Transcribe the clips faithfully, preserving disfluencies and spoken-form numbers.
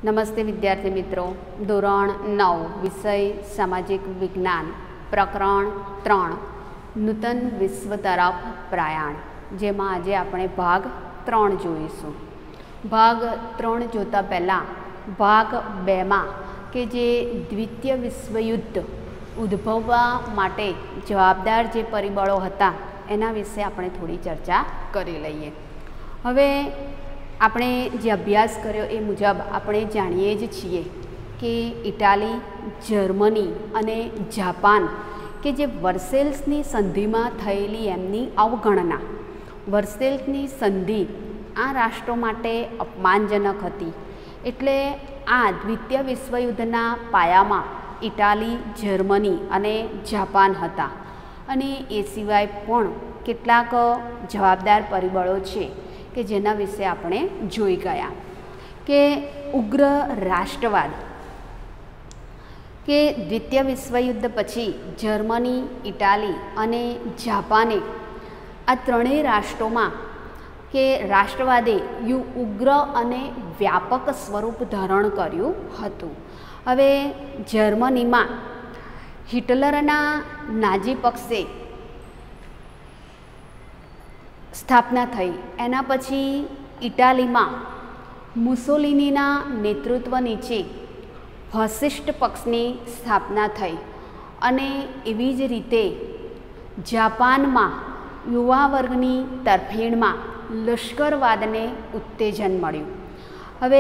નમસ્તે વિદ્યાર્થી મિત્રો, ધોરણ નવ વિષય સામાજિક વિજ્ઞાન પ્રકરણ ત્રણ નૂતન વિશ્વ તરફ પ્રયાણ, જેમાં આજે આપણે ભાગ ત્રણ જોઈશું. ભાગ ત્રણ જોતાં પહેલાં ભાગ બેમાં કે જે દ્વિતીય વિશ્વયુદ્ધ ઉદ્ભવવા માટે જવાબદાર જે પરિબળો હતા એના વિશે આપણે થોડી ચર્ચા કરી લઈએ. હવે આપણે જે અભ્યાસ કર્યો એ મુજબ આપણે જાણીએ જ છીએ કે ઇટાલી, જર્મની અને જાપાન કે જે વર્સેલ્સની સંધિમાં થયેલી એમની અવગણના, વર્સેલ્સની સંધિ આ રાષ્ટ્રો માટે અપમાનજનક હતી. એટલે આ દ્વિતીય વિશ્વયુદ્ધના પાયામાં ઇટાલી, જર્મની અને જાપાન હતા. અને એ સિવાય પણ કેટલાક જવાબદાર પરિબળો છે કે જેના વિશે આપણે જોઈ ગયા. કે ઉગ્ર રાષ્ટ્રવાદ, કે દ્વિતીય વિશ્વયુદ્ધ પછી જર્મની, ઇટાલી અને જાપાને આ ત્રણેય રાષ્ટ્રોમાં કે રાષ્ટ્રવાદે યુ ઉગ્ર અને વ્યાપક સ્વરૂપ ધારણ કર્યું હતું. હવે જર્મનીમાં હિટલરના નાઝી પક્ષે સ્થાપના થઈ. એના પછી ઇટાલીમાં મુસોલિનીના નેતૃત્વ નીચે ફાસિસ્ટ પક્ષની સ્થાપના થઈ. અને એવી જ રીતે જાપાનમાં યુવા વર્ગની તરફેણમાં લશ્કરવાદને ઉત્તેજન મળ્યું. હવે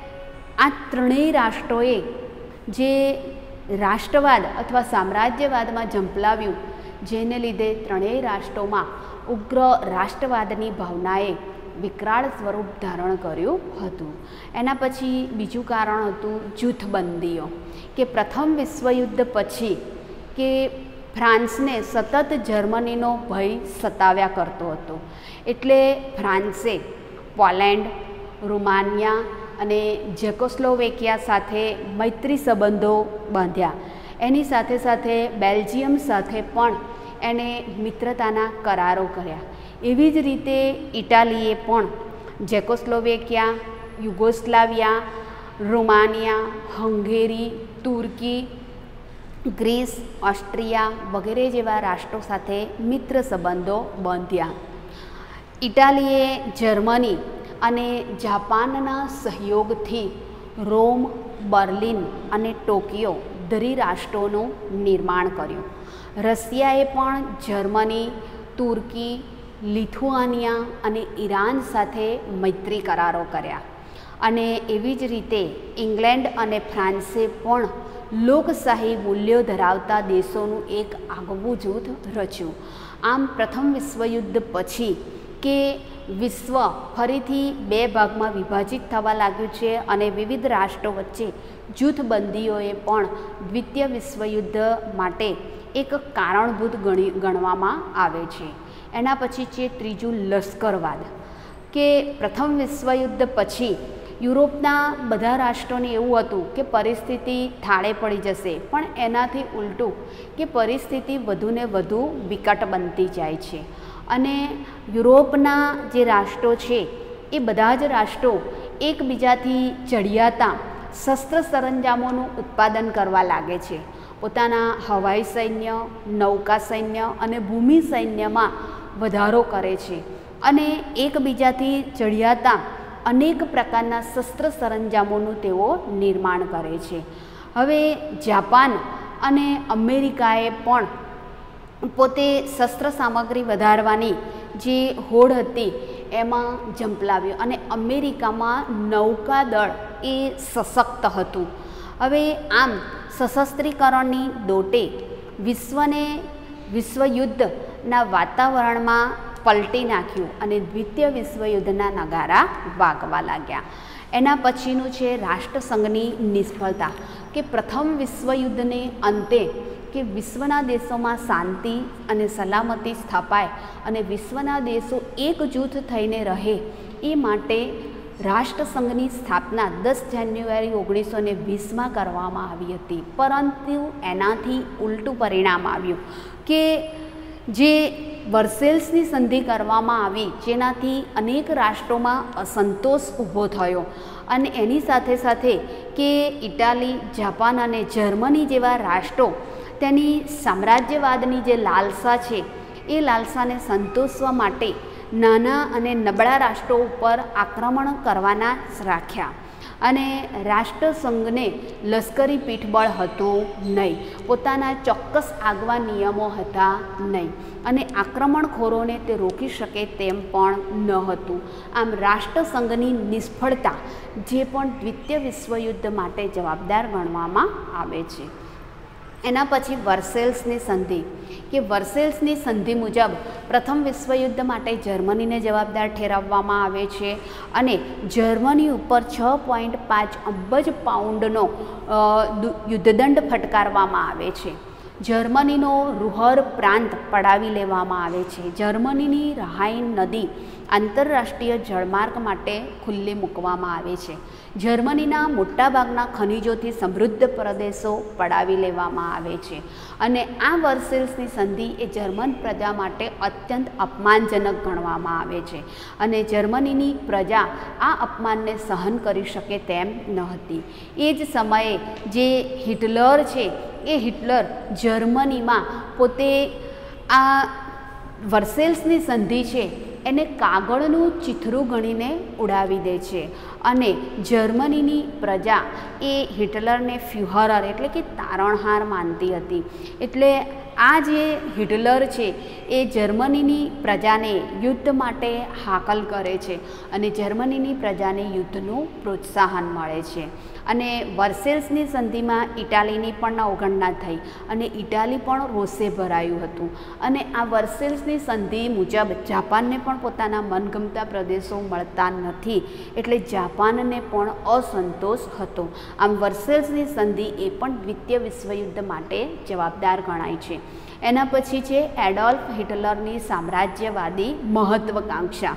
આ ત્રણેય રાષ્ટ્રોએ જે રાષ્ટ્રવાદ અથવા સામ્રાજ્યવાદમાં ઝંપલાવ્યું, જેને લીધે ત્રણેય રાષ્ટ્રોમાં ઉગ્ર રાષ્ટ્રવાદની ભાવનાએ વિકરાળ સ્વરૂપ ધારણ કર્યું હતું. એના પછી બીજું કારણ હતું જૂથબંધીઓ, કે પ્રથમ વિશ્વયુદ્ધ પછી કે ફ્રાન્સને સતત જર્મનીનો ભય સતાવ્યા કરતો હતો. એટલે ફ્રાન્સે પોલેન્ડ, રોમાનિયા અને જેકોસ્લોવેકિયા સાથે મૈત્રી સંબંધો બાંધ્યા. એની સાથે સાથે બેલ્જિયમ સાથે પણ એને મિત્રતાના કરારો કર્યા. એવી જ રીતે ઇટાલીએ પણ જેકોસ્લોવેકિયા, યુગોસ્લાવિયા, રોમાનિયા, હંગેરી, તુર્કી, ગ્રીસ, ઓસ્ટ્રિયા વગેરે જેવા રાષ્ટ્રો સાથે મિત્ર સંબંધો બાંધ્યા. ઇટાલીએ જર્મની અને જાપાનના સહયોગથી રોમ, બર્લિન અને ટોકિયો ધરી રાષ્ટ્રોનું નિર્માણ કર્યું. રશિયાએ પણ જર્મની, તુર્કી, લિથુઆનિયા અને ઈરાન સાથે મૈત્રી કરારો કર્યા. અને એવી જ રીતે ઇંગ્લેન્ડ અને ફ્રાન્સે પણ લોકશાહી મૂલ્યો ધરાવતા દેશોનું એક આગવું જૂથ રચ્યું. આમ પ્રથમ વિશ્વયુદ્ધ પછી કે વિશ્વ ફરીથી બે ભાગમાં વિભાજિત થવા લાગ્યું છે અને વિવિધ રાષ્ટ્રો વચ્ચે જૂથબંધીઓએ પણ દ્વિતીય વિશ્વયુદ્ધ માટે એક કારણભૂત ગણી ગણવામાં આવે છે. એના પછી છે ત્રીજું લશ્કરવાદ, કે પ્રથમ વિશ્વયુદ્ધ પછી યુરોપના બધા રાષ્ટ્રોને એવું હતું કે પરિસ્થિતિ થાળે પડી જશે, પણ એનાથી ઉલટું કે પરિસ્થિતિ વધુને વધુ વિકટ બનતી જાય છે. અને યુરોપના જે રાષ્ટ્રો છે એ બધા જ રાષ્ટ્રો એકબીજાથી ચડિયાતા શસ્ત્ર સરંજામોનું ઉત્પાદન કરવા લાગે છે. પોતાના હવાઈ સૈન્ય, નૌકા સૈન્ય અને ભૂમિ સૈન્યમાં વધારો કરે છે અને એકબીજાથી ચડિયાતા અનેક પ્રકારના શસ્ત્ર સરંજામોનું તેઓ નિર્માણ કરે છે. હવે જાપાન અને અમેરિકાએ પણ પોતે શસ્ત્ર સામગ્રી વધારવાની જે હોડ હતી એમાં ઝંપલાવ્યું અને અમેરિકામાં નૌકાદળ એ સશક્ત હતું. હવે આમ સશસ્ત્રીકરણની દોટે વિશ્વને વિશ્વયુદ્ધના વાતાવરણમાં પલટી નાખ્યું અને દ્વિતીય વિશ્વયુદ્ધના નગારા વાગવા લાગ્યા. એના પછીનું છે રાષ્ટ્રસંઘની નિષ્ફળતા, કે પ્રથમ વિશ્વયુદ્ધને અંતે કે વિશ્વના દેશોમાં શાંતિ અને સલામતી સ્થાપાય અને વિશ્વના દેશો એકજૂથ થઈને રહે એ માટે રાષ્ટ્રસંઘની સ્થાપના દસ જાન્યુઆરી ઓગણીસો ને વીસમાં કરવામાં આવી હતી. પરંતુ એનાથી ઉલટું પરિણામ આવ્યું કે જે વર્સેલ્સની સંધિ કરવામાં આવી, જેનાથી અનેક રાષ્ટ્રોમાં અસંતોષ ઊભો થયો અને એની સાથે સાથે કે ઇટાલી, જાપાન અને જર્મની જેવા રાષ્ટ્રો તેની સામ્રાજ્યવાદની જે લાલસા છે એ લાલસાને સંતોષવા માટે નાના અને નબળા રાષ્ટ્રો ઉપર આક્રમણ કરવાના રાખ્યા અને રાષ્ટ્રસંઘને લશ્કરી પીઠબળ હતું નહીં, પોતાના ચોક્કસ આગવા નિયમો હતા નહીં અને આક્રમણખોરોને તે રોકી શકે તેમ પણ ન હતું. આમ રાષ્ટ્રસંઘની નિષ્ફળતા જે પણ દ્વિતીય વિશ્વયુદ્ધ માટે જવાબદાર ગણવામાં આવે છે. એના પછી વર્સેલ્સની સંધિ કે વર્સેલ્સની સંધિ મુજબ પ્રથમ વિશ્વયુદ્ધ માટે જર્મનીને જવાબદાર ઠેરવવામાં આવે છે અને જર્મની ઉપર છ પોઈન્ટ પાંચ અબજ પાઉન્ડનો યુદ્ધદંડ ફટકારવામાં આવે છે. જર્મનીનો રૂહર પ્રાંત પડાવી લેવામાં આવે છે. જર્મનીની રહાઇન નદી આંતરરાષ્ટ્રીય જળમાર્ગ માટે ખુલ્લી મૂકવામાં આવે છે. જર્મનીના મોટાભાગના ખનિજોથી સમૃદ્ધ પ્રદેશો પડાવી લેવામાં આવે છે અને આ વર્સેલ્સની સંધિ એ જર્મન પ્રજા માટે અત્યંત અપમાનજનક ગણવામાં આવે છે અને જર્મનીની પ્રજા આ અપમાનને સહન કરી શકે તેમ ન હતી. એ જ સમયે જે હિટલર છે એ હિટલર જર્મનીમાં પોતે આ વર્સેલ્સની સંધિ છે એને કાગળનું ચીથરું ગણીને ઉડાવી દે છે અને જર્મનીની પ્રજા એ હિટલરને ફ્યુહરર એટલે કે તારણહાર માનતી હતી. એટલે આ જે હિટલર છે એ જર્મનીની પ્રજાને યુદ્ધ માટે હાકલ કરે છે અને જર્મનીની પ્રજાને યુદ્ધનું પ્રોત્સાહન મળે છે અને વર્સેલ્સની સંધિમાં ઇટાલીની પણ અવગણના થઈ અને ઇટાલી પણ રોષે ભરાયું હતું અને આ વર્સેલ્સની સંધિ મુજબ જાપાનને પણ પોતાના મનગમતા પ્રદેશો મળતા નથી એટલે જાપાનને પણ અસંતોષ હતો. આમ વર્સેલ્સની સંધિ એ પણ દ્વિતીય વિશ્વયુદ્ધ માટે જવાબદાર ગણાય છે. એના પછી છે એડોલ્ફ હિટલરની સામ્રાજ્યવાદી મહત્વકાંક્ષા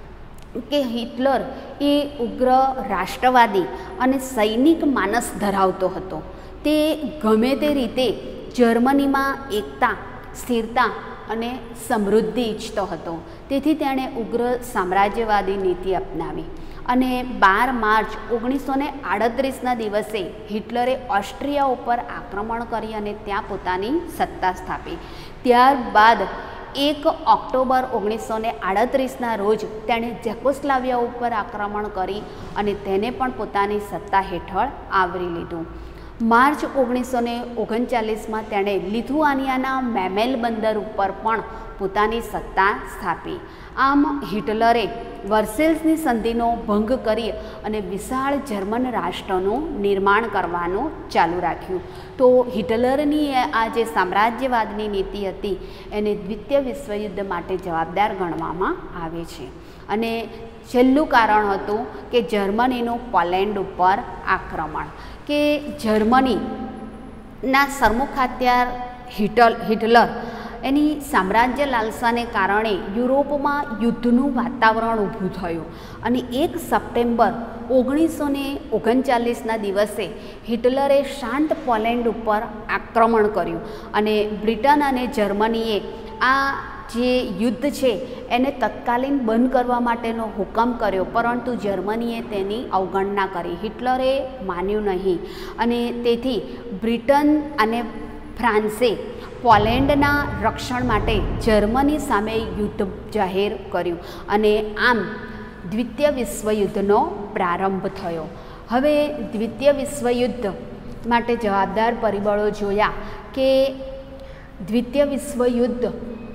કે હિટલર એ ઉગ્ર રાષ્ટ્રવાદી અને સૈનિક માનસ ધરાવતો હતો. તે ગમે તે રીતે જર્મનીમાં એકતા, સ્થિરતા અને સમૃદ્ધિ ઈચ્છતો હતો. તેથી તેણે ઉગ્ર સામ્રાજ્યવાદી નીતિ અપનાવી અને બાર માર્ચ ઓગણીસો ને આડત્રીસના દિવસે હિટલરે ઓસ્ટ્રિયા ઉપર આક્રમણ કરી અને ત્યાં પોતાની સત્તા સ્થાપી. ત્યારબાદ એક ઓક્ટોબર ઓગણીસો ને આડત્રીસના રોજ તેણે જેકોસ્લાવિયા ઉપર આક્રમણ કરી અને તેને પણ પોતાની સત્તા હેઠળ આવરી લીધું. માર્ચ ઓગણીસો ને ઓગણચાલીસમાં તેણે લિથુઆનિયાના મેમેલ બંદર ઉપર પણ પોતાની સત્તા સ્થાપી. આમ હિટલરે વર્સેલ્સની સંધિનો ભંગ કરી અને વિશાળ જર્મન રાષ્ટ્રનું નિર્માણ કરવાનું ચાલુ રાખ્યું. તો હિટલરની આ જે સામ્રાજ્યવાદની નીતિ હતી એને દ્વિતીય વિશ્વયુદ્ધ માટે જવાબદાર ગણવામાં આવે છે. અને છેલ્લું કારણ હતું કે જર્મનીનું પોલેન્ડ ઉપર આક્રમણ કે જર્મનીના સરમુખાત્યાર હિટલ હિટલર એની સામ્રાજ્ય લાલસાને કારણે યુરોપમાં યુદ્ધનું વાતાવરણ ઊભું થયું અને એક સપ્ટેમ્બર ઓગણીસો ને ઓગણચાલીસના દિવસે હિટલરે શાંત પોલેન્ડ ઉપર આક્રમણ કર્યું અને બ્રિટન અને જર્મનીએ આ જે યુદ્ધ છે એને તત્કાલીન બંધ કરવા માટેનો હુકમ કર્યો, પરંતુ જર્મનીએ તેની અવગણના કરી. હિટલરે માન્યું નહીં અને તેથી બ્રિટન અને ફ્રાન્સે પોલેન્ડના રક્ષણ માટે જર્મની સામે યુદ્ધ જાહેર કર્યું અને આમ દ્વિતીય વિશ્વયુદ્ધનો પ્રારંભ થયો. હવે દ્વિતીય વિશ્વયુદ્ધ માટે જવાબદાર પરિબળો જોયા કે દ્વિતીય વિશ્વયુદ્ધ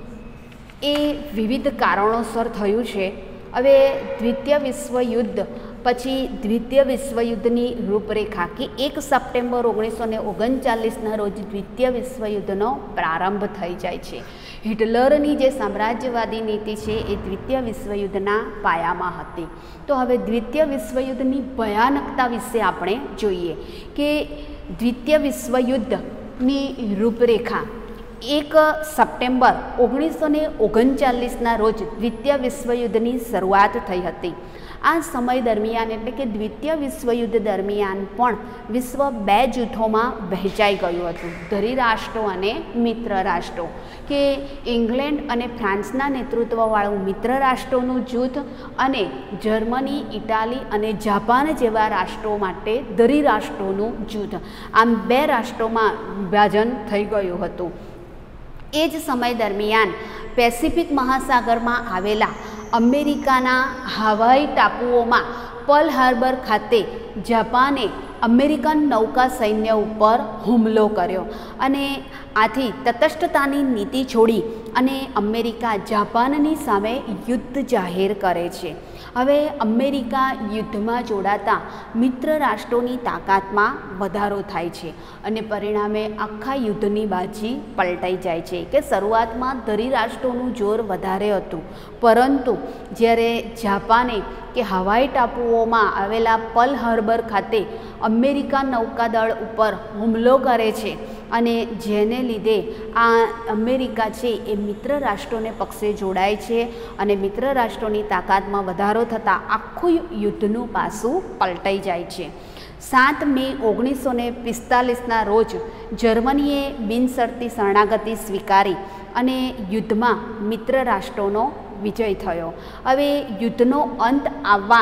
એ વિવિધ કારણોસર થયું છે. હવે દ્વિતીય વિશ્વયુદ્ધ પછી દ્વિતીય વિશ્વયુદ્ધની રૂપરેખા કે એક સપ્ટેમ્બર ઓગણીસો ને ઓગણચાલીસના રોજ દ્વિતીય વિશ્વયુદ્ધનો પ્રારંભ થઈ જાય છે. હિટલરની જે સામ્રાજ્યવાદી નીતિ છે એ દ્વિતીય વિશ્વયુદ્ધના પાયામાં હતી. તો હવે દ્વિતીય વિશ્વયુદ્ધની ભયાનકતા વિશે આપણે જોઈએ કે દ્વિતીય વિશ્વયુદ્ધની રૂપરેખા એક સપ્ટેમ્બર ઓગણીસો ને ઓગણચાલીસના રોજ દ્વિતીય વિશ્વયુદ્ધની શરૂઆત થઈ હતી. આ સમય દરમિયાન એટલે કે દ્વિતીય વિશ્વયુદ્ધ દરમિયાન પણ વિશ્વ બે જૂથોમાં વહેંચાઈ ગયું હતું, ધરી રાષ્ટ્રો અને મિત્ર રાષ્ટ્રો, કે ઇંગ્લેન્ડ અને ફ્રાન્સના નેતૃત્વવાળું મિત્ર રાષ્ટ્રોનું જૂથ અને જર્મની, ઇટાલી અને જાપાન જેવા રાષ્ટ્રો માટે ધરી રાષ્ટ્રોનું જૂથ, આમ બે રાષ્ટ્રોમાં વિભાજન થઈ ગયું હતું. એ જ સમય દરમિયાન પેસિફિક મહાસાગરમાં આવેલા અમેરિકાના હવાઈ ટાપુઓમાં પર્લ હાર્બર ખાતે જાપાને અમેરિકન નૌકા સૈન્ય ઉપર હુમલો કર્યો અને આથી તટસ્થતાની નીતિ છોડી અને અમેરિકા જાપાનની સામે યુદ્ધ જાહેર કરે છે. હવે અમેરિકા યુદ્ધમાં જોડાતા મિત્ર રાષ્ટ્રોની તાકાતમાં વધારો થાય છે અને પરિણામે આખા યુદ્ધની બાજી પલટાઈ જાય છે. કે શરૂઆતમાં ધરી રાષ્ટ્રોનું જોર વધારે હતું, પરંતુ જ્યારે જાપાને કે હવાઈ ટાપુઓમાં આવેલા પર્લ હાર્બર ખાતે અમેરિકા નૌકાદળ ઉપર હુમલો કરે છે અને જેને લીધે આ અમેરિકા છે એ મિત્ર રાષ્ટ્રોને પક્ષે જોડાય છે અને મિત્ર રાષ્ટ્રોની તાકાતમાં વધારો થતાં આખું યુદ્ધનું પાસું પલટાઈ જાય છે. સાત મે ઓગણીસો ને પિસ્તાલીસના રોજ જર્મનીએ બિનશરતી શરણાગતિ સ્વીકારી અને યુદ્ધમાં મિત્ર રાષ્ટ્રોનો વિજય થયો. હવે યુદ્ધનો અંત આવવા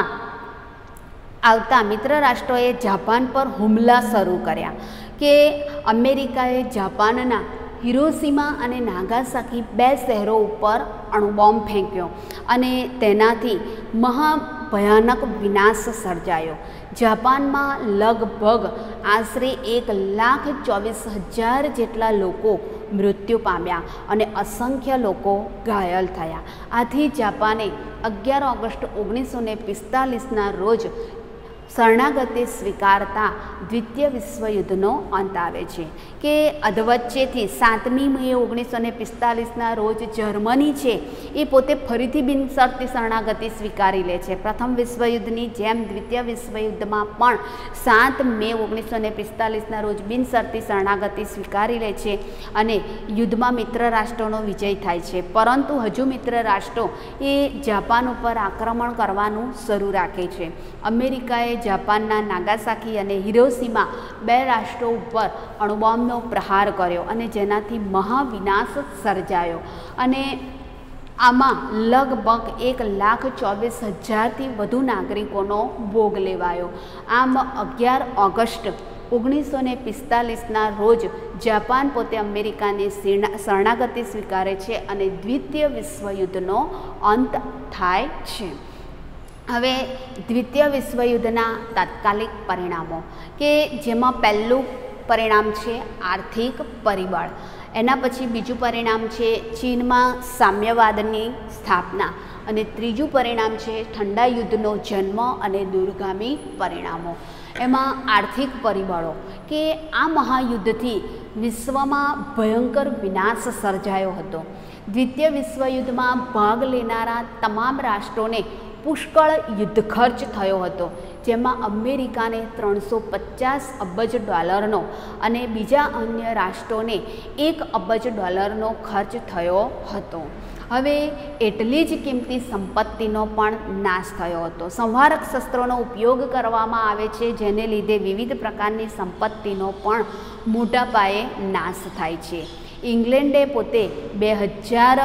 આવતા મિત્ર રાષ્ટ્રોએ જાપાન પર હુમલા શરૂ કર્યા કે અમેરિકાએ જાપાનના હિરોશીમા અને નાગાસાકી બે શહેરો ઉપર અણુબોમ્બ ફેંક્યો અને તેનાથી મહાભયાનક વિનાશ સર્જાયો. જાપાનમાં લગભગ આશરે એક લાખ ચોવીસ હજાર જેટલા લોકો મૃત્યુ પામ્યા અને અસંખ્ય લોકો ઘાયલ થયા. આથી જાપાને અગિયાર ઓગસ્ટ ઓગણીસો ને પિસ્તાલીસના રોજ શરણાગતિ સ્વીકારતા દ્વિતીય વિશ્વયુદ્ધનો અંત આવે છે. કે અધવચ્ચેથી સાતમી મે ઓગણીસો ને પિસ્તાલીસના રોજ જર્મની છે એ પોતે ફરીથી બિનશરતી શરણાગતિ સ્વીકારી લે છે. પ્રથમ વિશ્વયુદ્ધની જેમ દ્વિતીય વિશ્વયુદ્ધમાં પણ સાત મે ઓગણીસો ને પિસ્તાલીસના રોજ બિનશરતી શરણાગતિ સ્વીકારી લે છે અને યુદ્ધમાં મિત્ર રાષ્ટ્રોનો વિજય થાય છે. પરંતુ હજુ મિત્ર રાષ્ટ્રો એ જાપાન ઉપર આક્રમણ કરવાનું શરૂ રાખે છે. અમેરિકાએ જાપાનના નાગાસાકી અને હિરોશીમા બે રાષ્ટ્રો ઉપર અણુબોમ્બનો પ્રહાર કર્યો અને જેનાથી મહાવિનાશ સર્જાયો અને આમાં લગભગ એક લાખ ચોવીસ હજારથી વધુ નાગરિકોનો ભોગ લેવાયો. આમ અગિયાર ઓગસ્ટ ઓગણીસો ને પિસ્તાલીસના રોજ જાપાન પોતે અમેરિકાની શરણાગતિ સ્વીકારે છે અને દ્વિતીય વિશ્વયુદ્ધનો અંત થાય છે. હવે દ્વિતીય વિશ્વયુદ્ધના તાત્કાલિક પરિણામો, કે જેમાં પહેલું પરિણામ છે આર્થિક પરિબળ, એના પછી બીજું પરિણામ છે ચીનમાં સામ્યવાદની સ્થાપના અને ત્રીજું પરિણામ છે ઠંડા યુદ્ધનો જન્મ અને દૂરગામી પરિણામો. એમાં આર્થિક પરિબળો, કે આ મહાયુદ્ધથી વિશ્વમાં ભયંકર વિનાશ સર્જાયો હતો. દ્વિતીય વિશ્વયુદ્ધમાં ભાગ લેનારા તમામ રાષ્ટ્રોને પુષ્કળ યુદ્ધ ખર્ચ થયો હતો, જેમાં અમેરિકાને ત્રણસો પચાસ અબજ ડોલરનો અને બીજા અન્ય રાષ્ટ્રોને એક અબજ ડોલરનો ખર્ચ થયો હતો. હવે એટલી જ કિંમતી સંપત્તિનો પણ નાશ થયો હતો. સંહારક શસ્ત્રોનો ઉપયોગ કરવામાં આવે છે, જેને લીધે વિવિધ પ્રકારની સંપત્તિનો પણ મોટા પાયે નાશ થાય છે. ઇંગ્લેન્ડે પોતે બે હજાર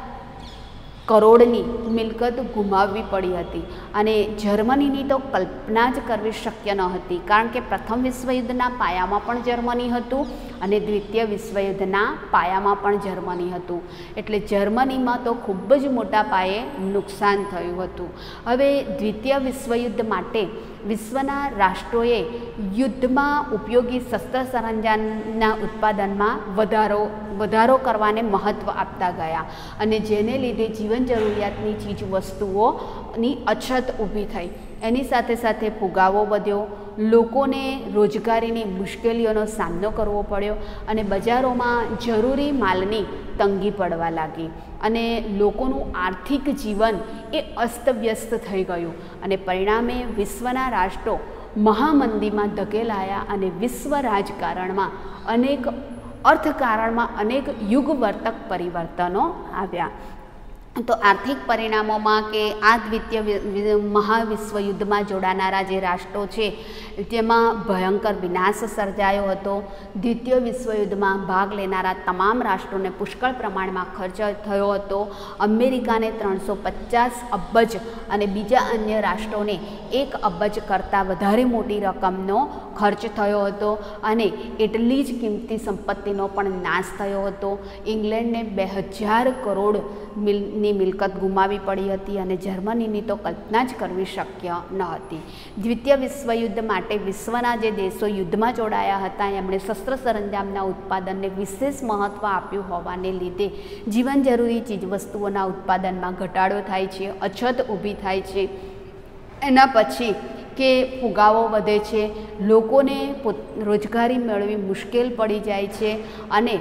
કરોડની મિલકત ગુમાવવી પડી હતી અને જર્મનીની તો કલ્પના જ કરવી શક્ય ન હતી, કારણ કે પ્રથમ વિશ્વયુદ્ધના પાયામાં પણ જર્મની હતું અને દ્વિતીય વિશ્વયુદ્ધના પાયામાં પણ જર્મની હતું. એટલે જર્મનીમાં તો ખૂબ જ મોટા પાયે નુકસાન થયું હતું. હવે દ્વિતીય વિશ્વયુદ્ધ માટે વિશ્વના રાષ્ટ્રોએ યુદ્ધમાં ઉપયોગી શસ્ત્ર સરંજામના ઉત્પાદનમાં વધારો વધારો કરવાને મહત્ત્વ આપતા ગયા અને જેને લીધે જીવન જરૂરિયાતની ચીજ વસ્તુઓની અછત ઊભી થઈ. એની સાથે સાથે ફુગાવો વધ્યો, લોકોને રોજગારીની મુશ્કેલીઓનો સામનો કરવો પડ્યો અને બજારોમાં જરૂરી માલની તંગી પડવા લાગી અને લોકોનું આર્થિક જીવન એ અસ્તવ્યસ્ત થઈ ગયું અને પરિણામે વિશ્વના રાષ્ટ્રો મહામંદીમાં ધકેલાયા અને વિશ્વ રાજકારણમાં અનેક અર્થકારણમાં અનેક યુગવર્તક પરિવર્તનો આવ્યા. તો આર્થિક પરિણામોમાં કે આ દ્વિતીય મહાવિશ્વયુદ્ધમાં જોડાનારા જે રાષ્ટ્રો છે તેમાં ભયંકર વિનાશ સર્જાયો હતો. દ્વિતીય વિશ્વયુદ્ધમાં ભાગ લેનારા તમામ રાષ્ટ્રોને પુષ્કળ પ્રમાણમાં ખર્ચ થયો હતો. અમેરિકાને ત્રણસો પચાસ અબજ અને બીજા અન્ય રાષ્ટ્રોને એક અબજ કરતાં વધારે મોટી રકમનો ખર્ચ થયો હતો અને એટલી જ કિંમતી સંપત્તિનો પણ નાશ થયો હતો. ઇંગ્લેન્ડને બે હજાર કરોડ મિલની મિલકત ગુમાવી પડી હતી અને જર્મનીની તો કલ્પના જ કરવી શક્ય ન હતી. દ્વિતીય વિશ્વયુદ્ધ માટે વિશ્વના જે દેશો યુદ્ધમાં જોડાયા હતા એમણે શસ્ત્ર સરંજામના ઉત્પાદનને વિશેષ મહત્ત્વ આપ્યું હોવાને લીધે જીવન જરૂરી ચીજવસ્તુઓના ઉત્પાદનમાં ઘટાડો થાય છે, અછત ઊભી થાય છે. એના પછી કે ફુગાવો વધે છે, લોકોને રોજગારી મેળવી મુશ્કેલ પડી જાય છે અને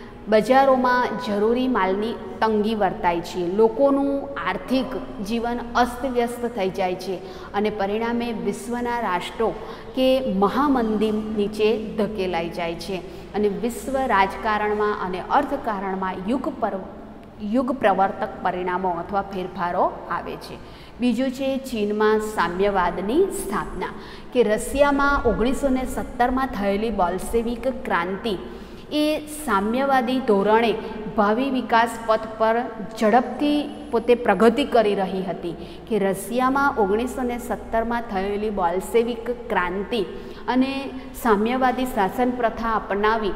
બજારોમાં જરૂરી માલની તંગી વર્તાય છે. લોકોનું આર્થિક જીવન અસ્તવ્યસ્ત થઈ જાય છે અને પરિણામે વિશ્વના રાષ્ટ્રો કે મહામંદી નીચે ધકેલાઈ જાય છે અને વિશ્વ રાજકારણમાં અને અર્થકારણમાં યુગ પર યુગ પ્રવર્તક પરિણામો અથવા ફેરફારો આવે છે. બીજું છે ચીનમાં સામ્યવાદની સ્થાપના, કે રશિયામાં ઓગણીસો ને સત્તરમાં થયેલી બોલ્શેવિક ક્રાંતિ એ સામ્યવાદી ધોરણે ભાવિ વિકાસ પથ પર ઝડપથી પોતે પ્રગતિ કરી રહી હતી. કે રશિયામાં ઓગણીસો ને સત્તરમાં થયેલી બોલ્શેવિક ક્રાંતિ અને સામ્યવાદી શાસન પ્રથા અપનાવી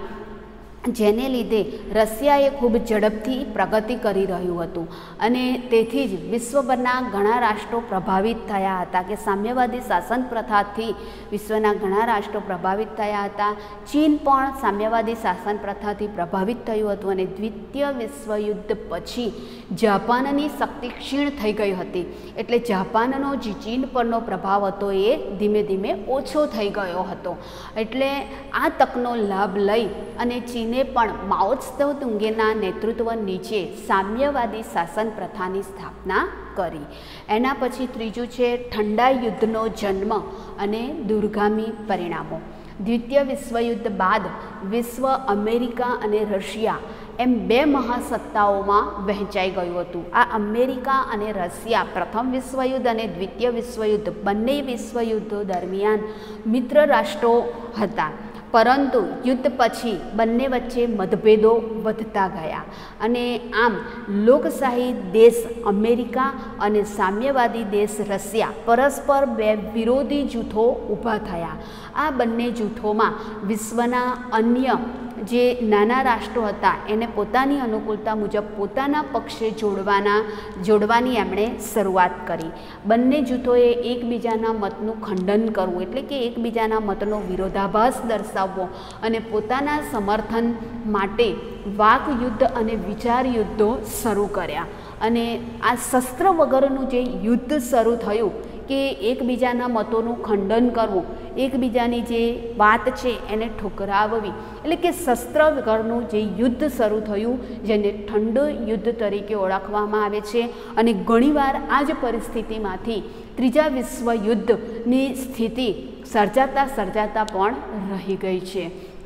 જેને લીધે રશિયાએ ખૂબ ઝડપથી પ્રગતિ કરી રહ્યું હતું અને તેથી જ વિશ્વભરના ઘણા રાષ્ટ્રો પ્રભાવિત થયા હતા. કે સામ્યવાદી શાસન પ્રથાથી વિશ્વના ઘણા રાષ્ટ્રો પ્રભાવિત થયા હતા. ચીન પણ સામ્યવાદી શાસન પ્રથાથી પ્રભાવિત થયું હતું અને દ્વિતીય વિશ્વયુદ્ધ પછી જાપાનની શક્તિ ક્ષીણ થઈ ગઈ હતી એટલે જાપાનનો જે ચીન પરનો પ્રભાવ હતો એ ધીમે ધીમે ઓછો થઈ ગયો હતો. એટલે આ તકનો લાભ લઈ અને ચીન ને પણ માઓ ત્સે તુંગના નેતૃત્વ નીચે સામ્યવાદી શાસન પ્રથાની સ્થાપના કરી. એના પછી ત્રીજું છે ઠંડા યુદ્ધનો જન્મ અને દૂરગામી પરિણામો. દ્વિતીય વિશ્વયુદ્ધ બાદ વિશ્વ અમેરિકા અને રશિયા એમ બે મહાસત્તાઓમાં વહેંચાઈ ગયું હતું. આ અમેરિકા અને રશિયા પ્રથમ વિશ્વયુદ્ધ અને દ્વિતીય વિશ્વયુદ્ધ બંને વિશ્વયુદ્ધો દરમિયાન મિત્ર રાષ્ટ્રો હતા, પરંતુ યુદ્ધ પછી બંને વચ્ચે મતભેદો વધતા ગયા અને આમ લોકશાહી દેશ અમેરિકા અને સામ્યવાદી દેશ રશિયા પરસ્પર બે વિરોધી જૂથો ઊભા થયા. આ બંને જૂથોમાં વિશ્વના અન્ય જે નાના રાષ્ટ્રો હતા એને પોતાની અનુકૂળતા મુજબ પોતાના પક્ષે જોડવાના જોડવાની એમણે શરૂઆત કરી. બંને જૂથોએ એકબીજાના મતનું ખંડન કરવું એટલે કે એકબીજાના મતનો વિરોધાભાસ દર્શાવવો અને પોતાના સમર્થન માટે વાક યુદ્ધ અને વિચાર યુદ્ધો શરૂ કર્યા. અને આ શસ્ત્ર વગરનું જે યુદ્ધ શરૂ થયું કે એકબીજાના મતોનું ખંડન કરવું, એકબીજાની જે વાત છે એને ઠુકરાવવી, એટલે કે શસ્ત્ર વગરનું જે યુદ્ધ શરૂ થયું જેને ઠંડુ યુદ્ધ તરીકે ઓળખવામાં આવે છે. અને ઘણીવાર આ જ પરિસ્થિતિમાંથી ત્રીજા વિશ્વયુદ્ધની સ્થિતિ સર્જાતા સર્જાતા પણ રહી ગઈ છે.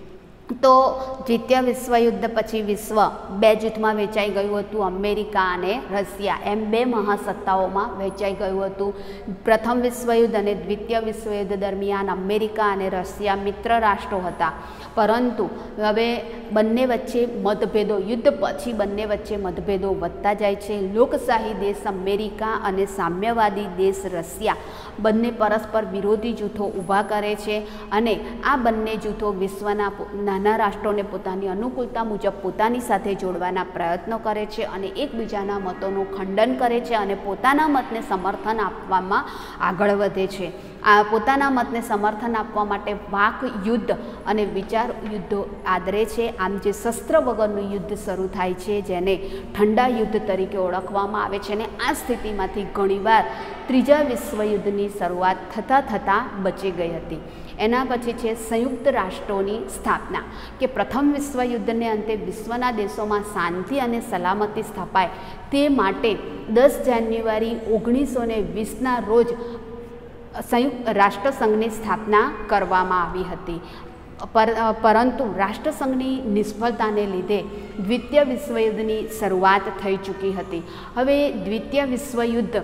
તો દ્વિતીય વિશ્વયુદ્ધ પછી વિશ્વ બે જૂથમાં વહેંચાઈ ગયું હતું, અમેરિકા અને રશિયા એમ બે મહાસત્તાઓમાં વહેંચાઈ ગયું હતું. પ્રથમ વિશ્વયુદ્ધ અને દ્વિતીય વિશ્વયુદ્ધ દરમિયાન અમેરિકા અને રશિયા મિત્ર રાષ્ટ્રો હતા, પરંતુ હવે બંને વચ્ચે મતભેદો યુદ્ધ પછી બંને વચ્ચે મતભેદો વધતા જાય છે. લોકશાહી દેશ અમેરિકા અને સામ્યવાદી દેશ રશિયા બંને પરસ્પર વિરોધી જૂથો ઊભા કરે છે અને આ બંને જૂથો વિશ્વના નાના રાષ્ટ્રોને પોતાની અનુકૂળતા મુજબ પોતાની સાથે જોડવાના પ્રયત્નો કરે છે અને એકબીજાના મતોનું ખંડન કરે છે અને પોતાના મતને સમર્થન આપવામાં આગળ વધે છે. આ પોતાના મતને સમર્થન આપવા માટે વાક યુદ્ધ અને વિચાર યુદ્ધો આદરે છે. આમ જે શસ્ત્ર વગરનું યુદ્ધ શરૂ થાય છે જેને ઠંડા યુદ્ધ તરીકે ઓળખવામાં આવે છે અને આ સ્થિતિમાંથી ઘણીવાર ત્રીજા વિશ્વયુદ્ધની શરૂઆત થતાં થતાં બચી ગઈ હતી. એના પછી છે સંયુક્ત રાષ્ટ્રોની સ્થાપના, કે પ્રથમ વિશ્વયુદ્ધને અંતે વિશ્વના દેશોમાં શાંતિ અને સલામતી સ્થપાય તે માટે દસ જાન્યુઆરી ઓગણીસો ને વીસના રોજ સંયુક્ત રાષ્ટ્રસંઘની સ્થાપના કરવામાં આવી હતી. પર પરંતુ રાષ્ટ્રસંઘની નિષ્ફળતાને લીધે દ્વિતીય વિશ્વયુદ્ધની શરૂઆત થઈ ચૂકી હતી. હવે દ્વિતીય વિશ્વયુદ્ધ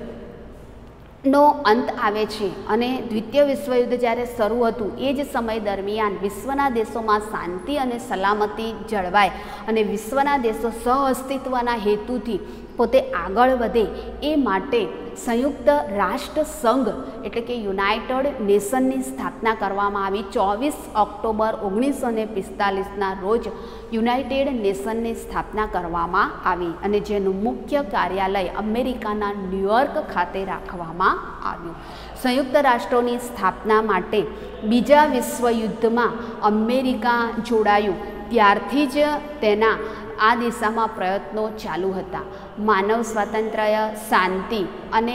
નો અંત આવે છે અને દ્વિતીય વિશ્વયુદ્ધ જ્યારે શરૂ હતું એ જ સમય દરમિયાન વિશ્વના દેશોમાં શાંતિ અને સલામતી જળવાય અને વિશ્વના દેશો સહઅસ્તિત્વના હેતુથી પોતે આગળ વધે એ માટે સંયુક્ત રાષ્ટ્ર સંઘ એટલે કે યુનાઇટેડ નેશનની સ્થાપના કરવામાં આવી. ચોવીસ ઓક્ટોબર ઓગણીસો ને પિસ્તાલીસના રોજ યુનાઇટેડ નેશનની સ્થાપના કરવામાં આવી અને જેનું મુખ્ય કાર્યાલય અમેરિકાના ન્યૂયોર્ક ખાતે રાખવામાં આવ્યું. સંયુક્ત રાષ્ટ્રોની સ્થાપના માટે બીજા વિશ્વયુદ્ધમાં અમેરિકા જોડાયું ત્યારથી જ તેના આ દિશામાં પ્રયત્નો ચાલુ હતા. માનવ સ્વાતંત્ર્ય, શાંતિ અને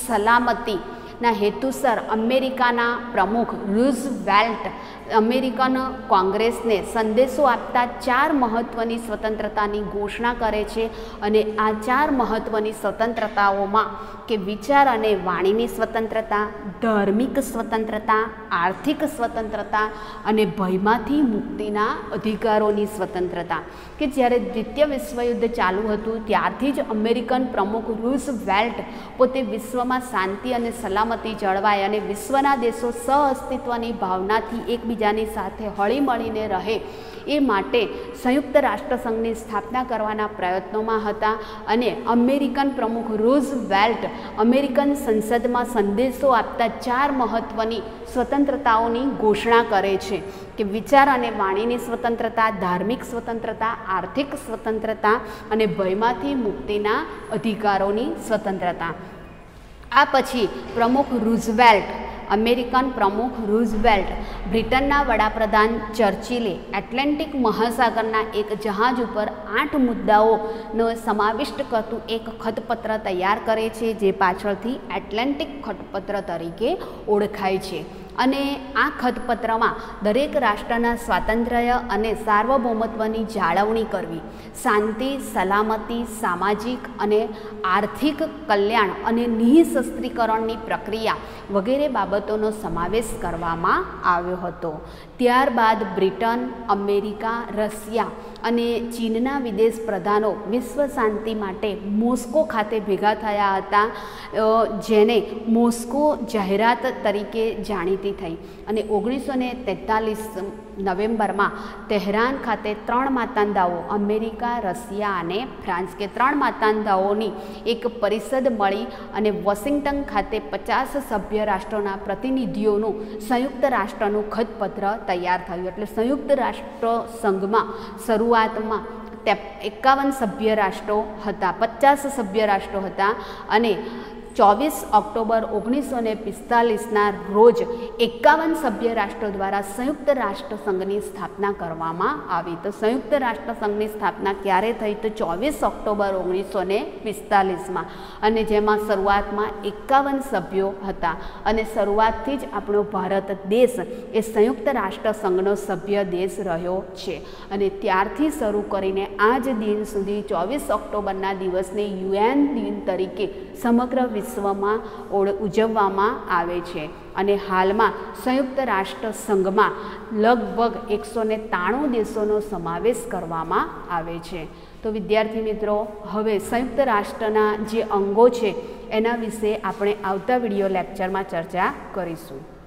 સલામતીના હેતુસર અમેરિકાના પ્રમુખ રૂઝવેલ્ટ અમેરિકન કોંગ્રેસને સંદેશો આપતા ચાર મહત્ત્વની સ્વતંત્રતાની ઘોષણા કરે છે અને આ ચાર મહત્ત્વની સ્વતંત્રતાઓમાં કે વિચાર અને વાણીની સ્વતંત્રતા, ધાર્મિક સ્વતંત્રતા, આર્થિક સ્વતંત્રતા અને ભયમાંથી મુક્તિના અધિકારોની સ્વતંત્રતા કે જ્યારે દ્વિતીય વિશ્વયુદ્ધ ચાલુ હતું ત્યારથી જ અમેરિકન પ્રમુખ રૂઝવેલ્ટ પોતે વિશ્વમાં શાંતિ અને સલામતી જળવાય અને વિશ્વના દેશો સહઅસ્તિત્વની ભાવનાથી એકબીજાની સાથે હળીમળીને રહે એ માટે સંયુક્ત રાષ્ટ્રસંઘની સ્થાપના કરવાના પ્રયત્નોમાં હતા અને અમેરિકન પ્રમુખ રૂઝવેલ્ટ અમેરિકન સંસદમાં સંદેશો આપતા ચાર મહત્ત્વની સ્વતંત્રતાઓની ઘોષણા કરે છે કે વિચાર અને વાણીની સ્વતંત્રતા, ધાર્મિક સ્વતંત્રતા, આર્થિક સ્વતંત્રતા અને ભયમાંથી મુક્તિના અધિકારોની સ્વતંત્રતા. આ પછી પ્રમુખ રૂઝવેલ્ટ અમેરિકન પ્રમુખ રૂઝવેલ્ટ બ્રિટનના વડાપ્રધાન ચર્ચિલે એટલાન્ટિક મહાસાગરના એક જહાજ ઉપર આઠ મુદ્દાઓનો સમાવિષ્ટ કરતું એક ખતપત્ર તૈયાર કરે છે જે પાછળથી એટલાન્ટિક ખતપત્ર તરીકે ઓળખાય છે. અને આ ખતપત્રમાં દરેક રાષ્ટ્રના સ્વાતંત્ર્ય અને સાર્વભૌમત્વની જાળવણી કરવી, શાંતિ, સલામતી, સામાજિક અને આર્થિક કલ્યાણ અને નિઃશસ્ત્રીકરણની પ્રક્રિયા વગેરે બાબતોનો સમાવેશ કરવામાં આવ્યો હતો. ત્યારબાદ બ્રિટન, અમેરિકા, રશિયા અને ચીનના વિદેશ પ્રધાનો વિશ્વ શાંતિ માટે મોસ્કો ખાતે ભેગા થયા હતા, જેને મોસ્કો જાહેરાત તરીકે જાણીતી થઈ અને ઓગણીસો ને તેતાલીસ નવેમ્બરમાં તહેરાન ખાતે ત્રણ માતાંડાઓ અમેરિકા, રશિયા અને ફ્રાન્સ કે ત્રણ માતાંડાઓની એક પરિષદ મળી અને વોશિંગ્ટન ખાતે પચાસ સભ્ય રાષ્ટ્રોના પ્રતિનિધિઓનું સંયુક્ત રાષ્ટ્રનું ખતપત્ર તૈયાર થયું. એટલે સંયુક્ત રાષ્ટ્ર સંઘમાં શરૂઆતમાં તે એકાવન સભ્ય રાષ્ટ્રો હતા, પચાસ સભ્ય રાષ્ટ્રો હતા અને ચોવીસ ઓક્ટોબર ઓગણીસો ને પિસ્તાલીસના રોજ એકાવન સભ્ય રાષ્ટ્રો દ્વારા સંયુક્ત રાષ્ટ્ર સંઘની સ્થાપના કરવામાં આવી. તો સંયુક્ત રાષ્ટ્ર સંઘની સ્થાપના ક્યારે થઈ? તો ચોવીસ ઓક્ટોબર ઓગણીસો ને પિસ્તાલીસમાં અને જેમાં શરૂઆતમાં એકાવન સભ્યો હતા અને શરૂઆતથી જ આપણો ભારત દેશ એ સંયુક્ત રાષ્ટ્ર સંઘનો સભ્ય દેશ રહ્યો છે અને ત્યારથી શરૂ કરીને આજ દિન સુધી ચોવીસ ઓક્ટોબરના દિવસને યુએન દિન તરીકે સમગ્ર વિશ્વમાં ઉજવવામાં આવે છે અને હાલમાં સંયુક્ત રાષ્ટ્ર સંઘમાં લગભગ એકસો ને ત્રાણું દેશોનો સમાવેશ કરવામાં આવે છે. તો વિદ્યાર્થી મિત્રો, હવે સંયુક્ત રાષ્ટ્રના જે અંગો છે એના વિશે આપણે આવતા વિડીયો લેક્ચરમાં ચર્ચા કરીશું.